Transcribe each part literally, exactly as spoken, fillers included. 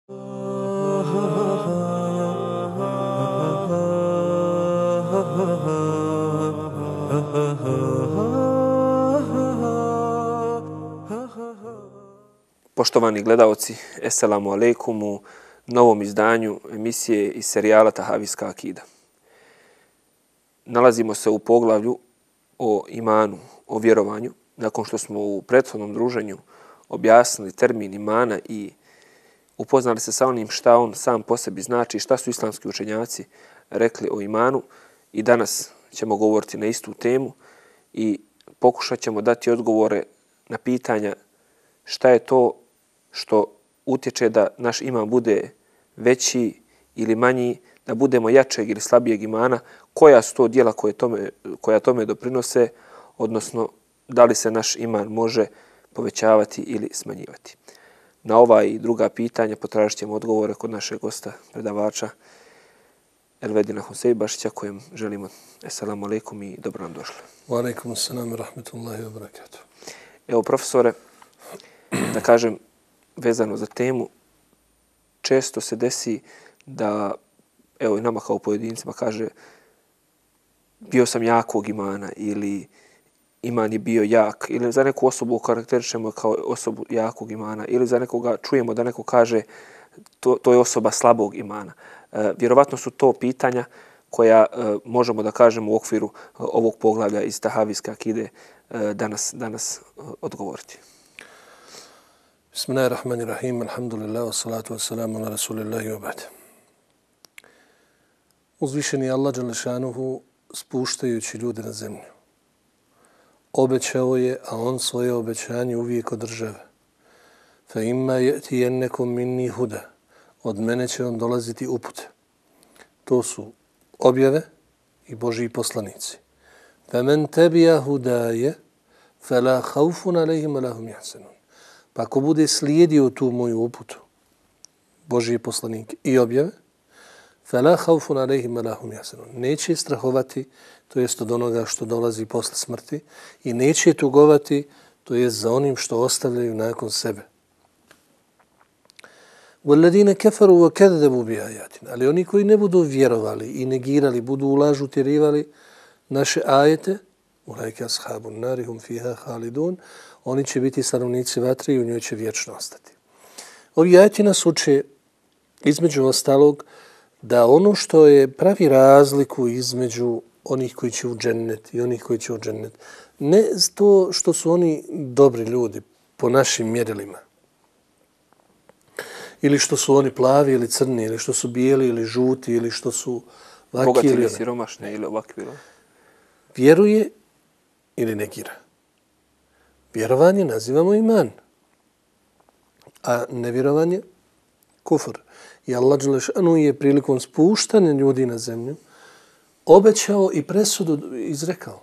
Poštovani gledaoci, Esselamu alejkum u novom izdanju emisije iz serijala Tahavijska akida. Nalazimo se u poglavlju o imanu, o vjerovanju. Nakon što smo u prethodnom druženju objasnili termin imana i upoznali se sa onim šta on sam po sebi znači, šta su islamski učenjaci rekli o imanu, i danas ćemo govoriti na istu temu i pokušat ćemo dati odgovore na pitanja šta je to što utječe da naš iman bude veći ili manji, da budemo jačeg ili slabijeg imana, koja su to djela koje tome, koja tome doprinose, odnosno da li se naš iman može povećavati ili smanjivati. Na ova i druga pitanja potražit ćemo odgovore kod našeg gosta, predavača Elvedina Husejbašića, kojem želimo Esselamu alejkum i dobro nam došli. Wa alejkum assalam wa rahmatullahi wa barakatuh. Evo, profesore, da kažem, vezano za temu, često se desi da, evo i nama kao pojedincima kaže, bio sam jakog imana ili iman je bio jak, ili za neku osobu karakterišemo kao osobu jakog imana, ili za nekoga čujemo da neko kaže to, to je osoba slabog imana. E, vjerovatno su to pitanja koja e, možemo da kažemo u okviru e, ovog poglavlja iz Tahavijske akide e, danas, danas e, odgovoriti. Bismillahirrahmanirrahim, alhamdulillah, wassalatu wassalamu ala rasulillahi wa ba'd. Uzvišeni Allah dželešanuhu, spuštajući ljude na zemlju, obećao je, a on svoje obećanje uvijek održava. Fa imma ya'tiyannakum minni huda, od mene će vam dolaziti uput. To su objave i Božji poslanici. Fa man tabi'a hudaye fala khawfun alayhim wa lahum yahzanun. Pa ako bude slijedio tu moju uputu, Božji poslanik i objave, fala khawfun alayhim wa lahum yahzanun. Neće strahovati, to jest od onoga što dolazi posle smrti, i neće tugovati, to jest za onim što ostavljaju nakon sebe. وَالَّذِينَ كَفَرُوا وَكَذَّبُوا بِآيَاتِنَا. Ali oni koji ne budu vjerovali i negirali, budu u lažu utjerivali naše ajete, أُولَٰئِكَ أَصْحَابُ النَّارِ هُمْ فِيهَا خَالِدُونَ, oni će biti stanovnici vatre i u njoj će vječno ostati. Ovi ajeti nas uče, između ostalog, da ono što je pravi razliku između onih koji će u džennet i onih koji će u džennet, ne to što su oni dobri ljudi po našim mjerilima, ili što su oni plavi ili crni, ili što su bijeli ili žuti, ili što su vaki bogati ili ili siromašni ili ovakvi. Vjeruje ili negira. Vjerovanje nazivamo iman, a nevjerovanje kufr. I Allah dželešanu je prilikom spuštanja ljudi na zemlju obećao i presudu izrekao.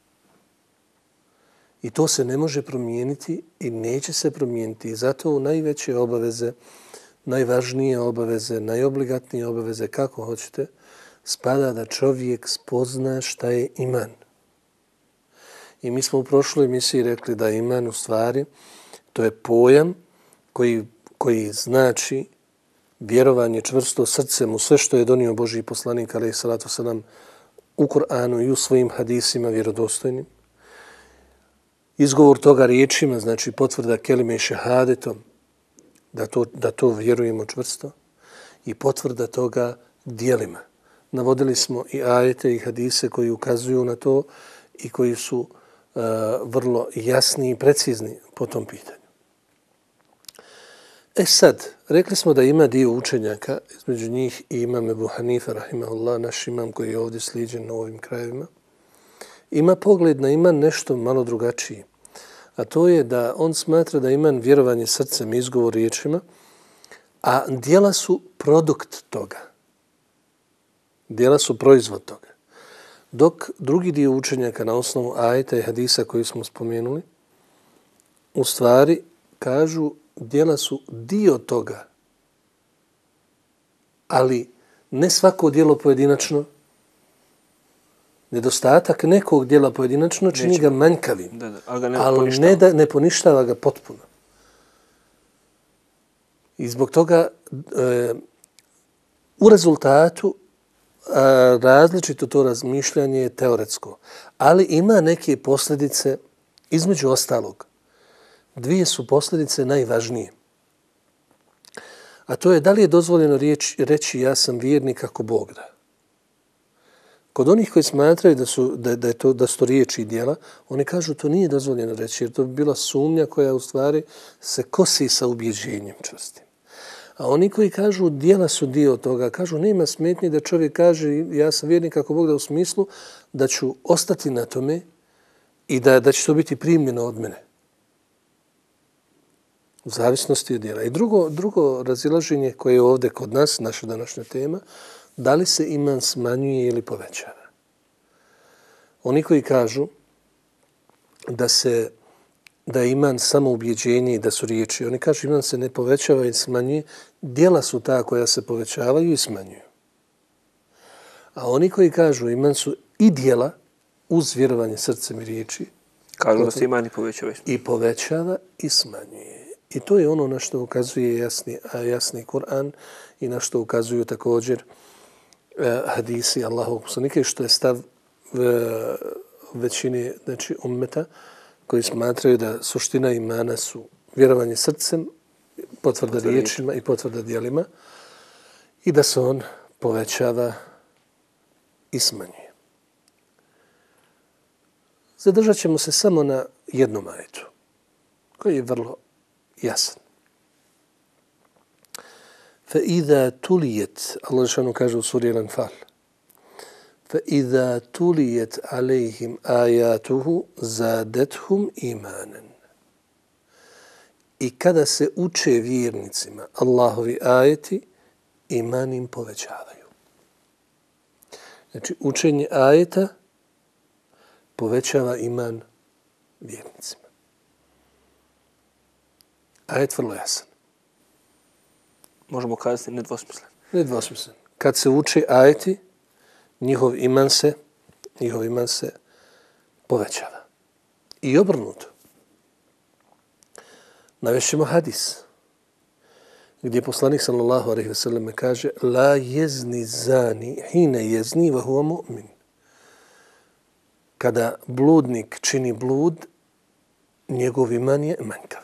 I to se ne može promijeniti i neće se promijeniti. I zato u najveće obaveze, najvažnije obaveze, najobligatnije obaveze, kako hoćete, spada da čovjek spozna šta je iman. I mi smo u prošloj emisiji rekli da iman u stvari to je pojam koji, koji znači vjerovanje čvrsto srcem u sve što je donio Božji poslanik alejhi salatu selam u Kur'anu i u svojim hadisima vjerodostojnim. Izgovor toga riječima, znači potvrda kelime i šehadetom, da to, da to vjerujemo čvrsto, i potvrda toga djelima. Navodili smo i ajete i hadise koji ukazuju na to i koji su uh, vrlo jasni i precizni po tom pitanju. E sad, rekli smo da ima dio učenjaka, između njih i imam Ebu Hanifa, rahimahullah, naš imam koji je ovdje sliđen na ovim krajevima, ima pogled na iman nešto malo drugačiji. A to je da on smatra da iman vjerovanje srcem i izgovor riječima, a djela su produkt toga. Djela su proizvod toga. Dok drugi dio učenjaka na osnovu ajeta i hadisa koji smo spomenuli, u stvari kažu djela su dio toga, ali ne svako djelo pojedinačno. Nedostatak nekog djela pojedinačno čini Neće. ga manjkavim, da, da, ali, ga ne, ali ne, da, ne poništava ga potpuno. I zbog toga e, u rezultatu a, različito to razmišljanje je teoretsko, ali ima neke posljedice, između ostalog. Dvije su posljedice najvažnije. A to je da li je dozvoljeno reći, reći ja sam vjernik ako Bog da. Kod onih koji smatraju da su, da, da je to, da su to riječi i djela, oni kažu to nije dozvoljeno reći, jer to bi bila sumnja koja u stvari se kosi sa ubjeđenjem čvrstim. A oni koji kažu djela su dio toga, kažu nema smetnje da čovjek kaže ja sam vjernik ako Bog da, u smislu da ću ostati na tome i da, da će to biti primljeno od mene. U zavisnosti od djela. I drugo, drugo razilaženje koje je ovdje kod nas, naša današnja tema, da li se iman smanjuje ili povećava. Oni koji kažu da se da je iman samo ubjeđenje i da su riječi, oni kažu iman se ne povećava i smanjuje, djela su ta koja se povećavaju i smanjuju. A oni koji kažu iman su i djela uz vjerovanje srcem i riječi, kažu da se iman i povećava i i povećava i smanjuje. I to je ono na što ukazuje jasni, jasni Kur'an i na što ukazuju također eh, hadisi Allahovog poslanika, što je stav eh, većine znači, ummeta koji smatraju da suština imana su vjerovanje srcem, potvrda riječima i potvrda djelima i da se on povećava i smanjuje. Zadržat ćemo se samo na jednom ajetu koji je vrlo jasan. فَإِذَا تُلِيَتْ Allah šanu kaže u suri Al-Anfal فَإِذَا تُلِيَتْ عَلَيْهِمْ آيَاتُهُ زَادَتْهُمْ إِيمَانًا I kada se uče vjernicima Allahovi ajeti, iman im povećavaju. Znači, učenje ajeta povećava iman vjernicima. Ajet vrlo jasan. možemo kazati nedvosmislen. Nedvosmislen. Kad se uče ajeti, njihov iman se, njihov iman se povećava. I obrnuto. Navešćemo hadis, gdje poslanik sallallahu alejhi ve sellem kaže la jezni zani hine jezni wa huwa mu'min. Kada bludnik čini blud, njegov iman je manjkav.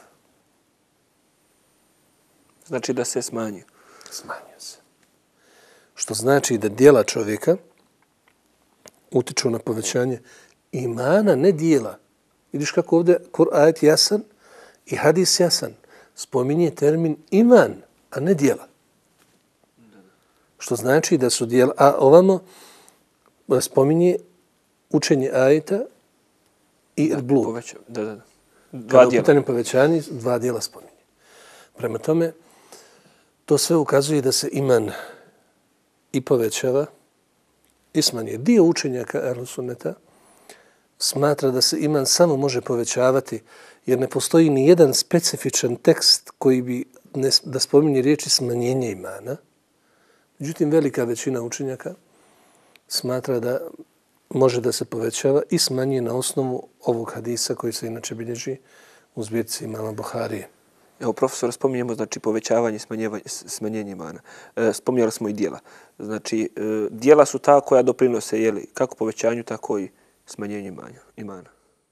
Znači da se smanji. Smanjio se. Što znači da djela čovjeka utiču na povećanje imana, ne djela. Vidiš kako ovdje ajet jasan i hadis jasan. Spominje termin iman, a ne djela. Što znači da su djela, a ovamo spominje učenje ajeta i blud. Poveća, da, da, da. Dva Kada djela. u pitanju povećanja, dva djela spominje. Prema tome, to sve ukazuje da se iman i povećava i smanjuje. Dio učenjaka Ehlu Sunneta smatra da se iman samo može povećavati jer ne postoji ni jedan specifičan tekst koji bi ne, da spominje riječi smanjenje imana. Međutim, velika većina učenjaka smatra da može da se povećava i smanjuje na osnovu ovog hadisa koji se inače bilježi u zbirci imama Buharije. Evo, profesor, spominjemo znači, povećavanje i smanjenje imana. E, spominjali smo i djela. Znači, e, djela su ta koja doprinose jeli, kako povećanju, tako i smanjenju imana.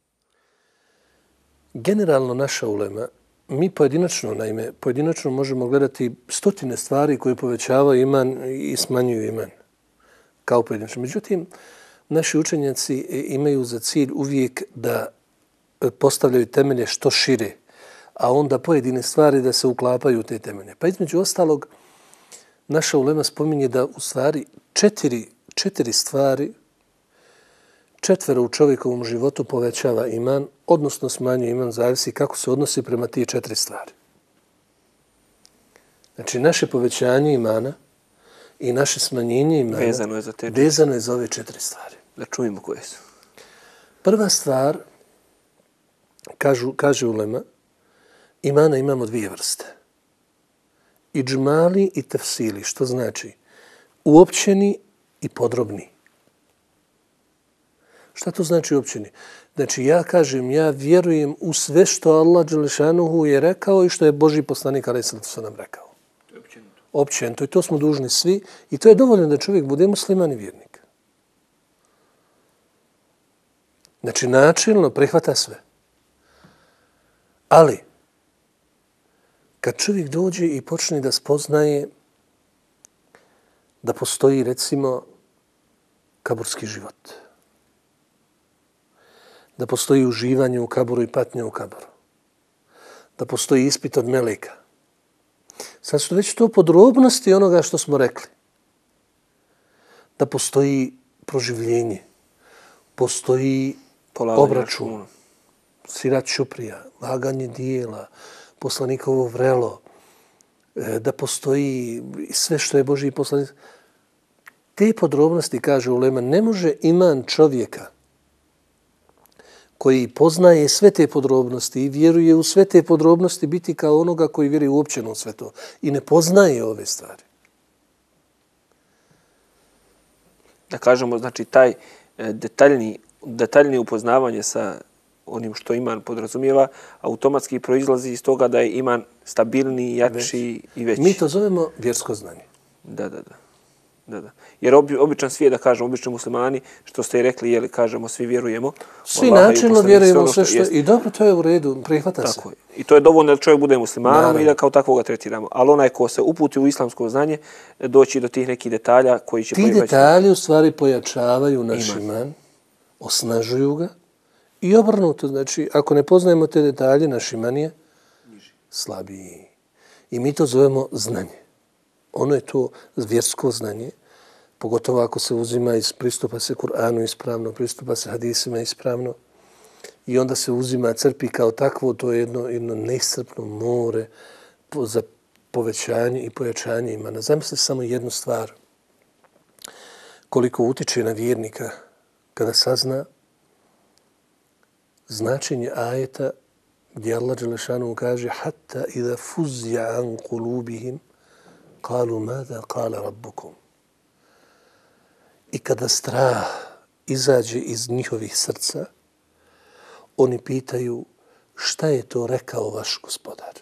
Generalno naša ulema, mi pojedinačno, naime, pojedinačno možemo gledati stotine stvari koje povećavaju iman i smanjuju iman. Kao pojedinačno. Međutim, naši učenjaci imaju za cilj uvijek da postavljaju temelje što šire, a onda pojedine stvari da se uklapaju u te temelje. Pa između ostalog, naša ulema spominje da u stvari četiri, četiri stvari, četvero u čovjekovom životu povećava iman, odnosno smanjuje iman, zavisi kako se odnosi prema tije četiri stvari. Znači, naše povećanje imana i naše smanjenje imana vezano je za, te vezano je za ove četiri stvari. Da čujemo koje su. Prva stvar, kažu, kaže ulema, imana imamo dvije vrste. Iđmali i tefsili, što znači uopćeni i podrobni. Šta to znači uopćeni? Znači ja kažem, ja vjerujem u sve što Allah dželešanuhu je rekao i što je Božji poslanik alejhi salatu vesselam rekao. To je općenito. općenito i to smo dužni svi i to je dovoljno da čovjek bude musliman i vjernik. Znači, načelno prihvata sve. Ali, kad čovjek dođe i počne da spoznaje da postoji, recimo, kaburski život, da postoji uživanje u kaburu i patnja u kaburu, da postoji ispit od meleka. Sad su već to podrobnosti onoga što smo rekli. Da postoji proživljenje, postoji Polaganje obračun, računa. sirat šuprija, laganje dijela, poslanikovo vrelo, da postoji sve što je Božji poslanik. Te podrobnosti, kaže ulema, ne može iman čovjeka koji poznaje sve te podrobnosti i vjeruje u sve te podrobnosti biti kao onoga koji vjeruje uopćeno u sve to i ne poznaje ove stvari. Da kažemo, znači, taj detaljni, detaljni upoznavanje sa onim što iman podrazumijeva, automatski proizlazi iz toga da je iman stabilniji, jači i veći. Mi to zovemo vjersko znanje. Da, da, da. Da, da. Jer obi, običan svijet, da kažemo, obični muslimani, što ste i rekli, jeli, kažemo, svi vjerujemo. Svi načelno vjerujemo sve što... što I dobro, to je u redu, prihvata se. Tako je. I to je dovoljno da čovjek bude muslimanom. Naravno. I da kao takvoga tretiramo. Ali onaj ko se uputi u islamsko znanje, doći do tih nekih detalja koji će... Ti detalji u stvari pojačavaju naš iman, iman osnažuju ga i obrnuto. Znači, ako ne poznajemo te detalje, naš iman je slabiji. I mi to zovemo znanje. Ono je to vjersko znanje, pogotovo ako se uzima iz pristupa se Kur'anu ispravno, pristupa se hadisima ispravno i onda se uzima, crpi kao takvo, to je jedno, jedno neiscrpno more po, za povećanje i pojačanje imana. Zamislite samo jednu stvar, koliko utiče na vjernika kada sazna značenje ajeta gdje Allah dželešanu kaže hatta idha fuzja an kulubihim kalu mada kala rabbukum. I kada strah izađe iz njihovih srca, oni pitaju šta je to rekao vaš gospodar.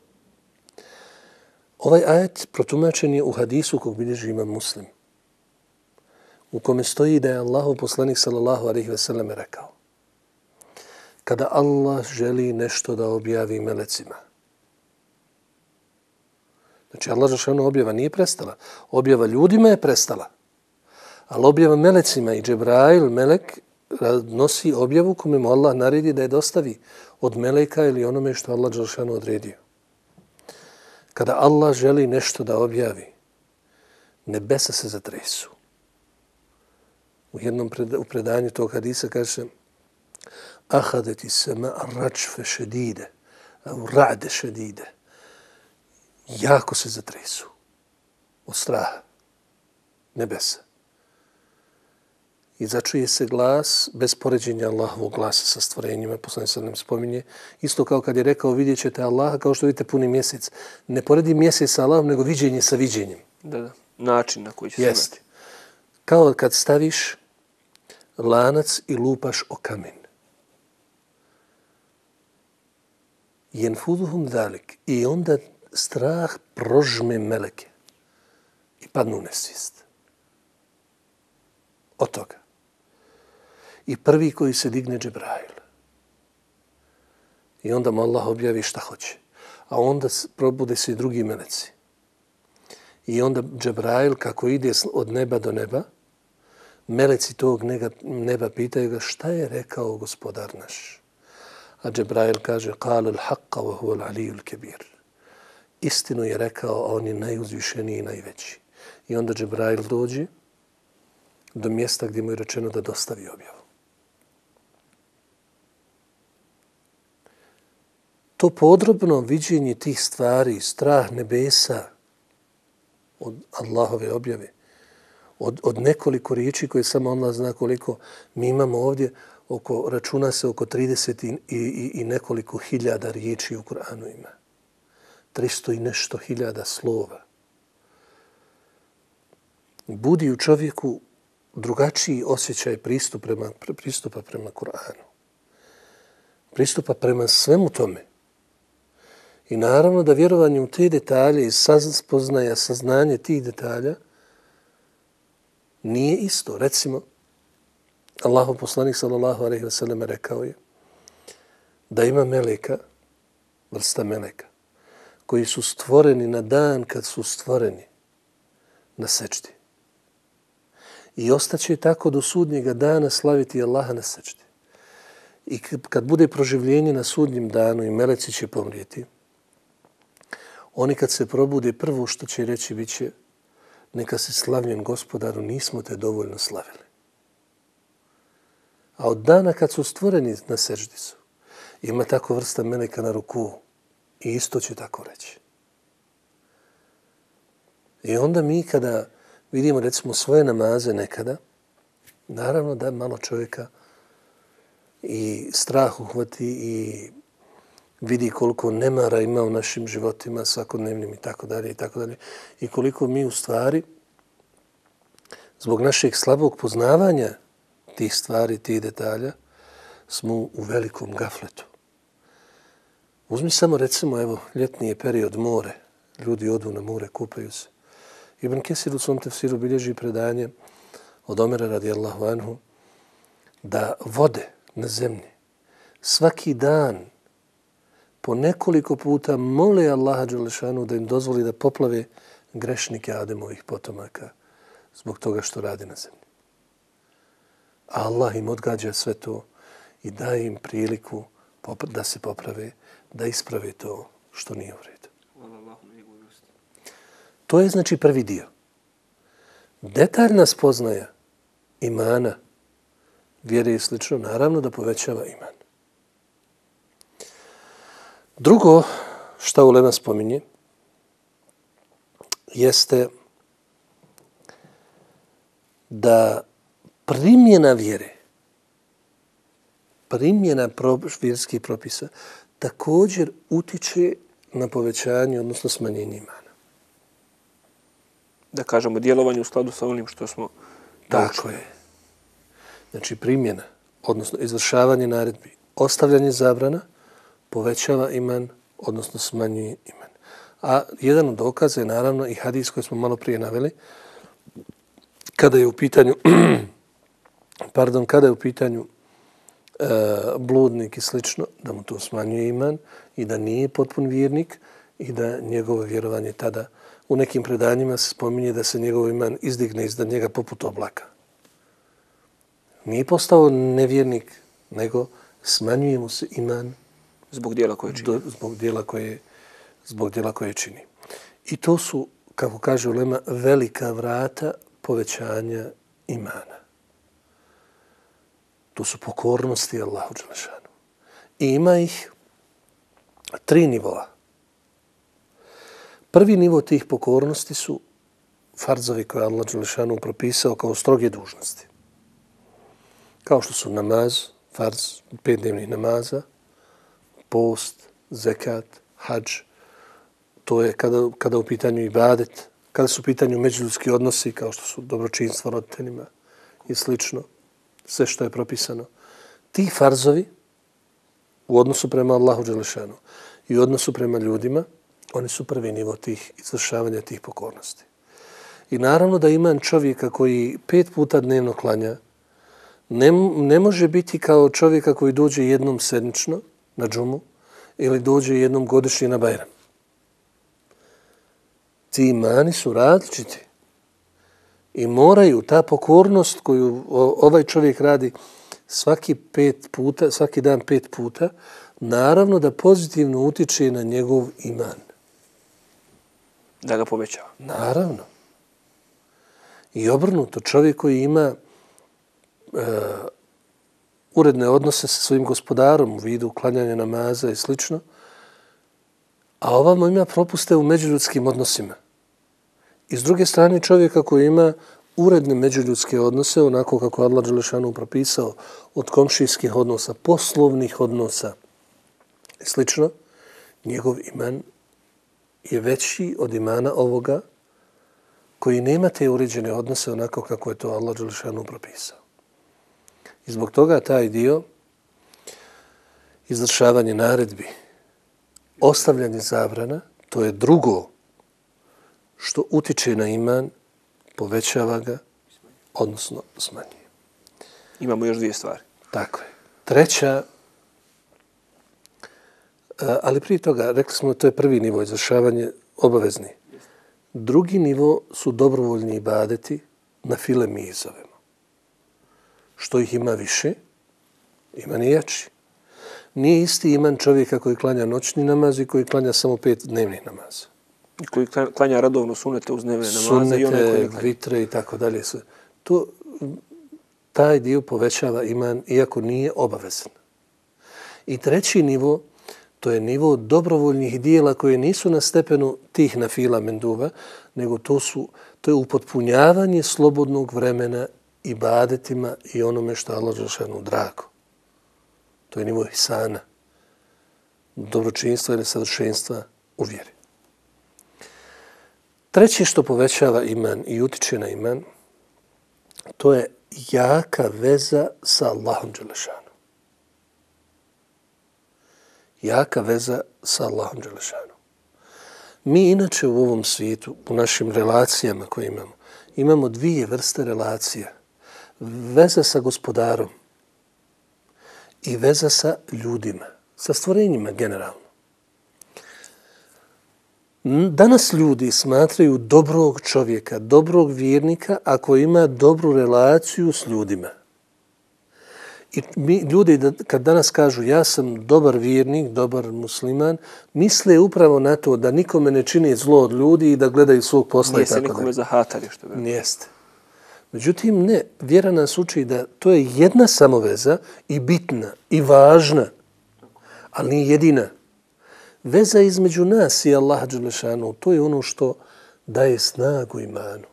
Ovaj ajet protumačen je u hadisu kog bilježi Imam Muslim, u kome stoji da je Allahov poslanik sallallahu alejhi ve sellem rekao: kada Allah želi nešto da objavi melecima, znači Allah dželešanu objava nije prestala, objava ljudima je prestala, ali objava melecima i Džebrail, melek, nosi objavu kome mu Allah naredi da je dostavi od meleka ili onome što Allah dželešanu odredio. Kada Allah želi nešto da objavi, nebesa se zatresu. U jednom pred, u predanju tog hadisa kaže se ahadeti sema račfe šedide, rade šedide. Jako se zatresu od straha nebesa. I začuje se glas bez poređenja Allahovog glasa sa stvorenjima, poslanik sallallahu alejhi ve sellem spominje, isto kao kad je rekao vidjet ćete Allaha kao što vidite puni mjesec. Ne poredi mjesec sa Allahom, nego viđenje sa viđenjem. Da, da. Način na koji će se Jeste. Kao kad staviš lanac i lupaš o kamen. Jenfuduhum dalik. I onda strah prožme meleke i padnu u nesvijest. Od toga. I prvi koji se digne Džebrail. I onda mu Allah objavi šta hoće. A onda probude se i drugi meleci. I onda Džebrail kako ide od neba do neba, meleci tog neba pitaju ga šta je rekao gospodar naš. A Džebrail kaže qala al-haqqa wa huwa al-aliyyu al-kabir. Istinu je rekao, a on je najuzvišeniji i najveći. I onda Džebrail dođe do mjesta gdje mu je rečeno da dostavi objavu. To podrobno viđenje tih stvari, strah nebesa od Allahove objave, od, od nekoliko riječi koje samo Allah zna koliko mi imamo ovdje, oko, računa se oko trideset i, i, i nekoliko hiljada riječi u Kur'anu ima. tristo i nešto hiljada slova. Budi u čovjeku drugačiji osjećaj pristup prema, pristupa prema Kur'anu. Pristupa prema svemu tome. I naravno da vjerovanje u te detalje i spoznaja, saznanje tih detalja nije isto. Recimo, Allahov poslanik sallallahu alejhi ve sellem rekao je da ima meleka, vrsta meleka, koji su stvoreni na dan kad su stvoreni na sećdi. I ostaće tako do sudnjega dana slaviti Allaha na sećdi. I kad bude proživljenje na sudnjem danu i meleci će pomrijeti, oni kad se probude, prvo što će reći bit će: neka se slavljen Gospodaru, nismo te dovoljno slavili. A od dana kad su stvoreni na sećdi su, ima tako vrsta meleka na ruku i isto će tako reći. I onda mi kada vidimo recimo svoje namaze nekada, naravno da malo čovjeka i strah uhvati i vidi koliko nemara ima u našim životima svakodnevnim i tako dalje i tako dalje. I koliko mi u stvari zbog našeg slabog poznavanja tih stvari, tih detalja, smo u velikom gafletu. Uzmi samo recimo, evo, ljetni je period, more. Ljudi odu na more, kupaju se. Ibn Kesir u svom tefsiru bilježi predanje od Omera radijallahu anhu da vode na zemlji svaki dan po nekoliko puta mole Allaha dželešanu da im dozvoli da poplave grešnike Ademovih potomaka zbog toga što radi na zemlji. A Allah im odgađa sve to i daje im priliku da se poprave, da isprave to što nije u redu. To je znači prvi dio. Detaljna spoznaja imana, vjere i slično, naravno da povećava iman. Drugo što ulema spominje jeste da primjena vjere, primjena vjerskih propisa također utiče na povećanje, odnosno smanjenje imana. Da kažemo, djelovanje u skladu sa onim što smo Tako naučili. je. Znači primjena, odnosno izvršavanje naredbi, ostavljanje zabrana, povećava iman, odnosno smanjuje iman. A jedan od dokaza je naravno i hadis koji smo malo prije naveli, kada je u pitanju pardon, kada je u pitanju e, bludnik i slično, da mu to smanjuje iman i da nije potpun vjernik i da njegovo vjerovanje tada, u nekim predanjima se spominje da se njegov iman izdigne iznad njega poput oblaka. Nije postao nevjernik, nego smanjuje mu se iman Zbog dijela koje čini. do, zbog dijela koje, zbog dijela koje čini. I to su, kako kaže ulema, velika vrata povećanja imana. To su pokornosti Allahu dželešanu. I ima ih tri nivoa. Prvi nivo tih pokornosti su farzovi koje Allah dželešanu propisao kao stroge dužnosti. Kao što su namaz, farz, pet dnevnih namaza, post, zekat, hadž. To je kada, kada u pitanju ibadet, kada su u pitanju međuljudski odnosi, kao što su dobročinstvo roditeljima i slično, sve što je propisano. Ti farzovi u odnosu prema Allahu dželešanu i u odnosu prema ljudima, oni su prvi nivo tih izvršavanja tih pokornosti. I naravno da iman čovjeka koji pet puta dnevno klanja ne, ne može biti kao čovjeka koji dođe jednom sedmično na džumu ili dođe jednom godišnje na Bajram. Ti imani su različiti i moraju ta pokornost koju ovaj čovjek radi svaki pet puta, svaki dan pet puta, naravno da pozitivno utiče na njegov iman. Da ga povećava. Naravno. I obrnuto, čovjek koji ima e, uredne odnose sa svojim gospodarom u vidu klanjanja namaza i slično, a ovamo ima propuste u međuljudskim odnosima. I s druge strane čovjeka koji ima uredne međuljudske odnose, onako kako Allah dželešanu propisao, od komšijskih odnosa, poslovnih odnosa i slično, njegov iman je veći od imana ovoga koji nema te uređene odnose onako kako je to Allah dželešanu propisao. I zbog toga taj dio izvršavanje naredbi, ostavljanje zabrana, to je drugo što utiče na iman, povećava ga, odnosno smanjuje. Imamo još dvije stvari. Tako je. Treća, ali prije toga, rekli smo da to je prvi nivo, izvršavanje obavezni. Drugi nivo su dobrovoljni ibadeti, na file mi ih zovemo. Što ih ima više, iman je jači. Nije isti iman čovjeka koji klanja noćni namaz i koji klanja samo pet dnevnih namaza. I koji klanja radovno sunete uz dnevne namaze i one koji ne klanja. Vitre i tako dalje. To, taj dio povećava iman iako nije obavezan. I treći nivo, to je nivo dobrovoljnih dijela koje nisu na stepenu tih nafila menduva, nego to, su, to je upotpunjavanje slobodnog vremena ibadetima i onome što Allah dželešanu drago. To je nivo ihsana, dobročinstva ili savršenstva u vjeri. Treće što povećava iman i utiče na iman, to je jaka veza sa Allahom dželešanu. Jaka veza sa Allahom dželešanu. Mi inače u ovom svijetu, u našim relacijama koje imamo, imamo dvije vrste relacija. Veza sa gospodarom i veza sa ljudima, sa stvorenjima generalno. Danas ljudi smatraju dobrog čovjeka, dobrog vjernika ako ima dobru relaciju s ljudima. I mi, ljudi kad danas kažu ja sam dobar vjernik, dobar musliman, misle upravo na to da nikome ne čini zlo od ljudi i da gledaju svog posla i tako da. Nije se nikome zahatali što bi. Jeste. Međutim, ne. Vjera nas uči da to je jedna samoveza i bitna i važna, ali nije jedina. Veza između nas i Allaha dželešanu, to je ono što daje snagu imanu.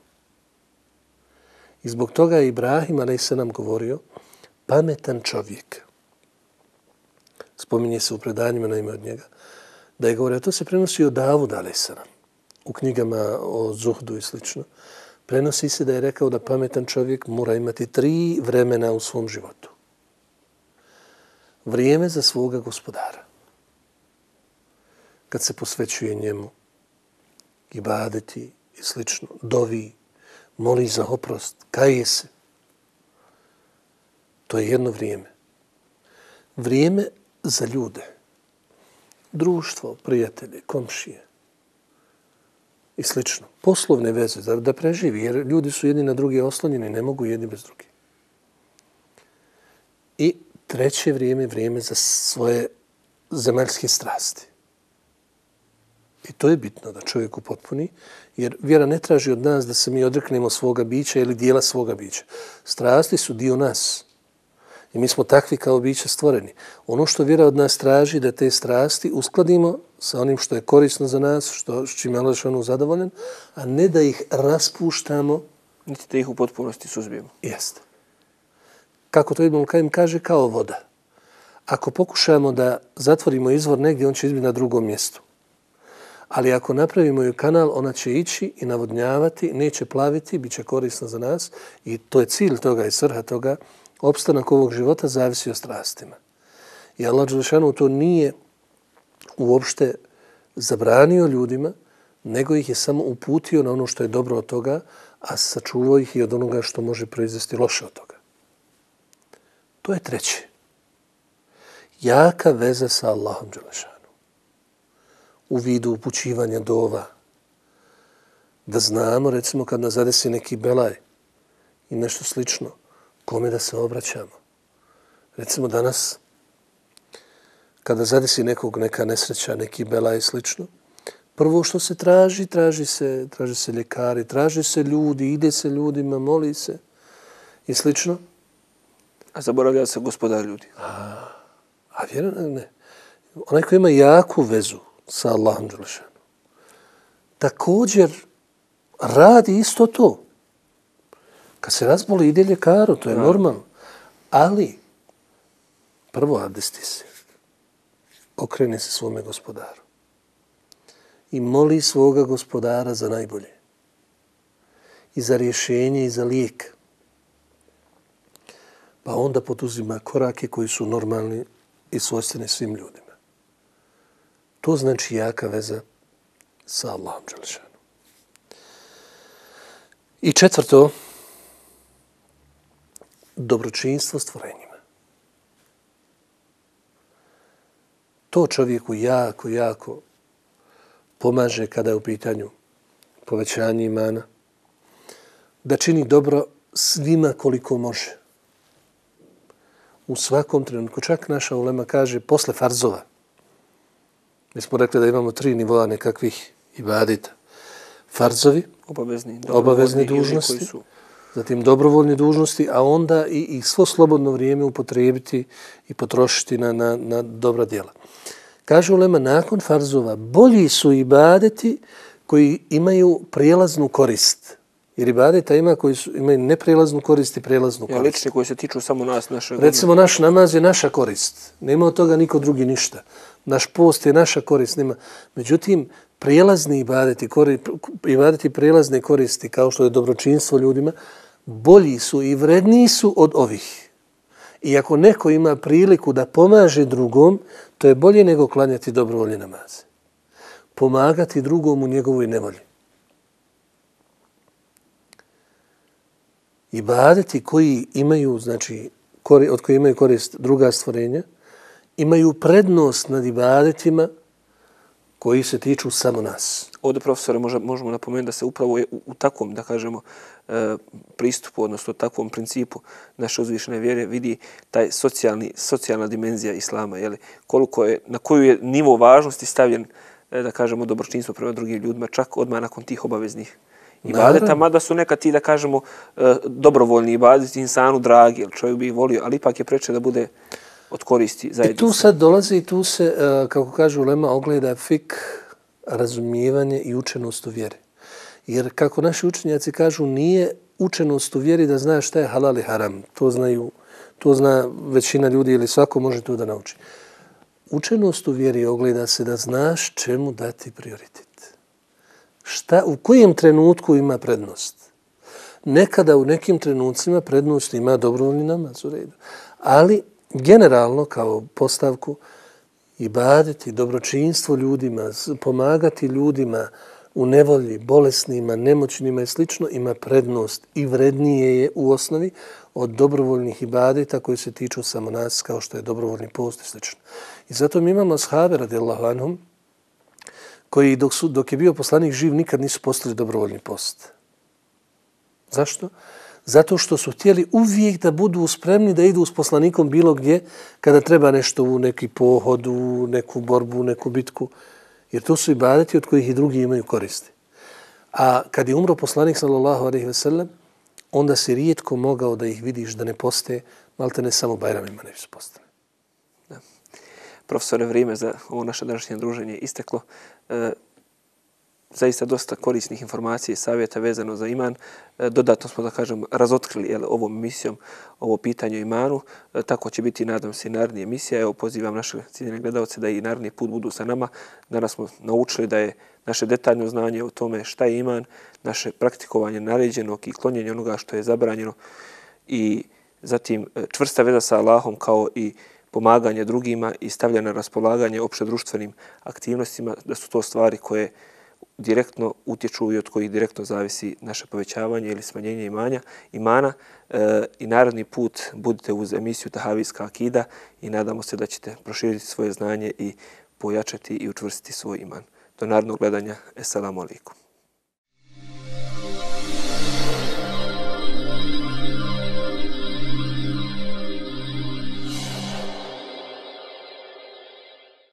I zbog toga je Ibrahim alejhi nam govorio pametan čovjek. Spominje se u predanjima na ime od njega. Da je govorio, to se prenosi od Davuda alejhi u knjigama o zuhdu i slično. Prenosi se da je rekao da pametan čovjek mora imati tri vremena u svom životu. Vrijeme za svoga gospodara. Kad se posvećuje njemu, ibadeti i slično, dovi, moli za oprost, kaje se. To je jedno vrijeme. Vrijeme za ljude. Društvo, prijatelje, komšije i slično. Poslovne veze, da, da preživi, jer ljudi su jedni na drugi oslonjeni, ne mogu jedni bez drugih. I treće vrijeme, vrijeme za svoje zemaljske strasti. I to je bitno da čovjek upotpuni, jer vjera ne traži od nas da se mi odreknemo svoga bića ili dijela svoga bića. Strasti su dio nas. I mi smo takvi kao bića stvoreni. Ono što vjera od nas traži da te strasti uskladimo sa onim što je korisno za nas, što, s čime je Allah zadovoljan, a ne da ih raspuštamo. Niti da ih u potpunosti suzbijemo. Jeste. Kako to Ibn Kajim kaže, kao voda. Ako pokušamo da zatvorimo izvor negdje, on će izbiti na drugom mjestu. Ali ako napravimo ju kanal, ona će ići i navodnjavati, neće plaviti, bit će korisna za nas i to je cilj toga i svrha toga. Opstanak ovog života zavisi o strastima. I Allah dželešanu to nije uopšte zabranio ljudima, nego ih je samo uputio na ono što je dobro od toga, a sačuvao ih i od onoga što može proizvesti loše od toga. To je treće. Jaka veza sa Allahom dželešanu. U vidu upućivanja dova. Da znamo, recimo, kad nas zadesi neki belaj i nešto slično, kome da se obraćamo. Recimo danas, kada zadesi nekog neka nesreća, neki belaj i slično, prvo što se traži, traži se, traži se ljekari, traži se ljudi, ide se ljudima, moli se i slično. A zaboravlja se gospodar ljudi. A, a vjerno ne. Onaj koji ima jaku vezu sa Allahom dželešanu, također radi isto to. Kad se razboli, ide ljekaru, to je no. normalno. Ali, prvo abdesti se, okrene se svome gospodaru i moli svoga gospodara za najbolje. I za rješenje i za lijek. Pa onda poduzima korake koji su normalni i svojstveni svim ljudima. To znači jaka veza sa Allahom dželešanu. I četvrto, dobročinstvo stvorenjima. To čovjeku jako, jako pomaže kada je u pitanju povećanje imana, da čini dobro svima koliko može. U svakom trenutku. Čak naša ulema kaže posle farzova. Mi smo rekli da imamo tri nivoa nekakvih ibadeta. Farzovi, obavezni, obavezni dužnosti, su... zatim dobrovoljne dužnosti, a onda i, i svo slobodno vrijeme upotrijebiti i potrošiti na, na, na dobra djela. Kaže ulema, nakon farzova bolji su ibadeti koji imaju prijelaznu korist. Jer ibadeta ima koji su, imaju neprijelaznu korist i prijelaznu korist. Ja, lični koji se tiču samo nas, naše... Recimo, naš namaz je naša korist. Nema od toga niko drugi ništa. Naš post je naša korist. Nema. Međutim, prijelazni ibadeti, kori, ibadeti prijelazne koristi, kao što je dobročinstvo ljudima, bolji su i vredniji su od ovih. I ako neko ima priliku da pomaže drugom, to je bolje nego klanjati dobrovoljne namaze. Pomagati drugom u njegovoj nevolji. Ibadeti koji imaju, znači, od koji imaju korist druga stvorenja, imaju prednost nad ibadetima koji se tiču samo nas. Ovdje, profesore, možemo napomenuti da se upravo u, u takvom, da kažemo, pristupu, odnosno takvom principu naše uzvišene vjere vidi taj socijalni, socijalna dimenzija islama. Jeli? Koliko je, na koju je nivo važnosti stavljen, da kažemo, dobročinstvo prema drugim ljudima, čak odmah nakon tih obaveznih ibadeta, mada su nekad ti, da kažemo, dobrovoljni ibadeti insanu dragi, jer čovjek bi ih volio, ali ipak je preče da bude od koristi zajednice. I tu sad dolazi i tu se, kako kažu ulema, ogleda fik, razumijevanje i učenost u vjeri. Jer kako naši učenjaci kažu, nije učenost u vjeri da zna šta je halal i haram. To znaju, to zna većina ljudi ili svako može to da nauči. Učenost u vjeri ogleda se da znaš čemu dati prioritet. Šta, u kojem trenutku ima prednost? Nekada u nekim trenucima prednost ima dobrovoljni namaz u redu. Ali generalno kao postavku ibadeti, dobročinstvo ljudima, pomagati ljudima u nevolji, bolesnima, nemoćnima i slično ima prednost i vrednije je u osnovi od dobrovoljnih ibadeta koji se tiču samo nas kao što je dobrovoljni post i slično. I zato mi imamo ashabe radijallahu anhum koji dok, su, dok je bio poslanik živ nikad nisu postali dobrovoljni post. Zašto? Zato što su htjeli uvijek da budu spremni da idu s poslanikom bilo gdje kada treba nešto u neki pohod, u neku borbu, u neku bitku. Jer to su ibadeti od kojih i drugi imaju koristi. A kad je umro poslanik sallallahu alejhi ve sellem, onda si rijetko mogao da ih vidiš da ne poste, malte ne samo bajramima ne su postali. Da. Profesore, vrijeme za ovo naše današnje druženje isteklo. E, zaista dosta korisnih informacija i savjeta vezano za iman. E, dodatno smo, da kažem, razotkrili jel, ovom emisijom ovo pitanje o imanu. E, tako će biti, nadam se, i naredna emisija. Evo, pozivam naše cijenjene gledalce da i naredni put budu sa nama. Danas smo naučili da je naše detaljno znanje o tome šta je iman, naše praktikovanje naređenog i klonjenje onoga što je zabranjeno i zatim čvrsta veza sa Allahom kao i pomaganje drugima i stavljanje na raspolaganje opštedruštvenim aktivnostima, da su to stvari koje direktno utječu i od kojih direktno zavisi naše povećavanje ili smanjenje imanja, imana. E, I naredni put budite uz emisiju Tahavijska akida i nadamo se da ćete proširiti svoje znanje i pojačati i učvrstiti svoj iman. Do narednog gledanja. Esselamu alaikum.